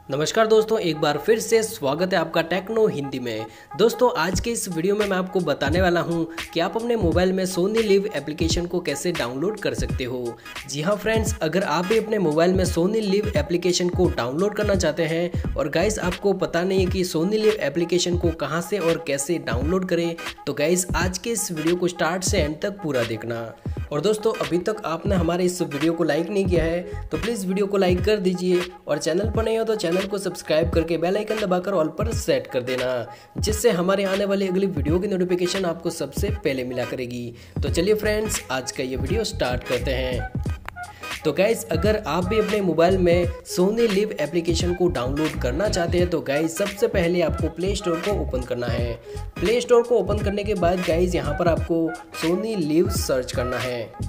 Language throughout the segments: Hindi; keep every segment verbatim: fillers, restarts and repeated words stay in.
नमस्कार दोस्तों, एक बार फिर से स्वागत है आपका टेक्नो हिंदी में। दोस्तों आज के इस वीडियो में मैं आपको बताने वाला हूं कि आप अपने मोबाइल में सोनी लिव एप्लीकेशन को कैसे डाउनलोड कर सकते हो। जी हां फ्रेंड्स, अगर आप भी अपने मोबाइल में सोनी लिव एप्लीकेशन को डाउनलोड करना चाहते हैं और गाइस आपको पता नहीं है कि सोनी लिव एप्लीकेशन को कहां से और कैसे डाउनलोड करें, तो गाइस आज के इस वीडियो को स्टार्ट से एंड तक पूरा देखना। और दोस्तों अभी तक आपने हमारे इस वीडियो को लाइक नहीं किया है तो प्लीज़ वीडियो को लाइक कर दीजिए और चैनल पर नए हो तो चैनल को सब्सक्राइब करके बेल आइकन दबाकर ऑल पर सेट कर देना, जिससे हमारे आने वाली अगली वीडियो की नोटिफिकेशन आपको सबसे पहले मिला करेगी। तो चलिए फ्रेंड्स आज का ये वीडियो स्टार्ट करते हैं। तो गाइस अगर आप भी अपने मोबाइल में सोनी लिव एप्लीकेशन को डाउनलोड करना चाहते हैं तो गाइस सबसे पहले आपको प्ले स्टोर को ओपन करना है। प्ले स्टोर को ओपन करने के बाद गाइस यहाँ पर आपको सोनी लिव सर्च करना है।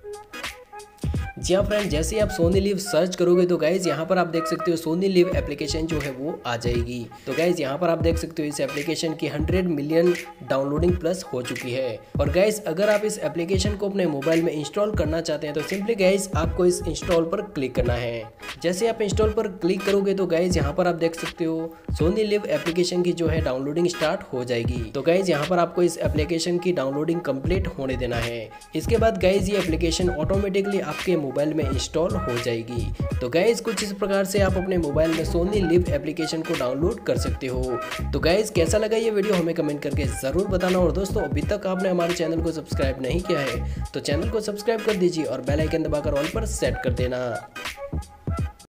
जी हाँ फ्रेंड, जैसे ही आप सोनी लिव सर्च करोगे तो गाइज यहाँ पर आप देख सकते हो सोनी लिव एप्लीकेशन जो है वो आ जाएगी। तो गाइज यहाँ पर आप देख सकते हो इस एप्लीकेशन की हंड्रेड मिलियन डाउनलोडिंग प्लस हो चुकी है। और गाइज अगर आप इस एप्लीकेशन को अपने मोबाइल में इंस्टॉल करना चाहते हैं तो सिंपली गाइज आपको इस इंस्टॉल पर क्लिक करना है। जैसे आप इंस्टॉल पर क्लिक करोगे तो गाइज यहाँ पर आप देख सकते हो सोनी लिव एप्लीकेशन की जो है डाउनलोडिंग स्टार्ट हो जाएगी। तो गाइज यहाँ पर आपको इस एप्लीकेशन की डाउनलोडिंग कंप्लीट होने देना है। इसके बाद गाइज ये एप्लीकेशन ऑटोमेटिकली आपके मोबाइल में इंस्टॉल हो जाएगी। तो गाइज कुछ इस प्रकार से आप अपने मोबाइल में सोनी लिव एप्लीकेशन को डाउनलोड कर सकते हो। तो गाइज कैसा लगा ये वीडियो हमें कमेंट करके ज़रूर बताना। और दोस्तों अभी तक आपने हमारे चैनल को सब्सक्राइब नहीं किया है तो चैनल को सब्सक्राइब कर दीजिए और बेल आइकन दबाकर ऑल पर सेट कर देना।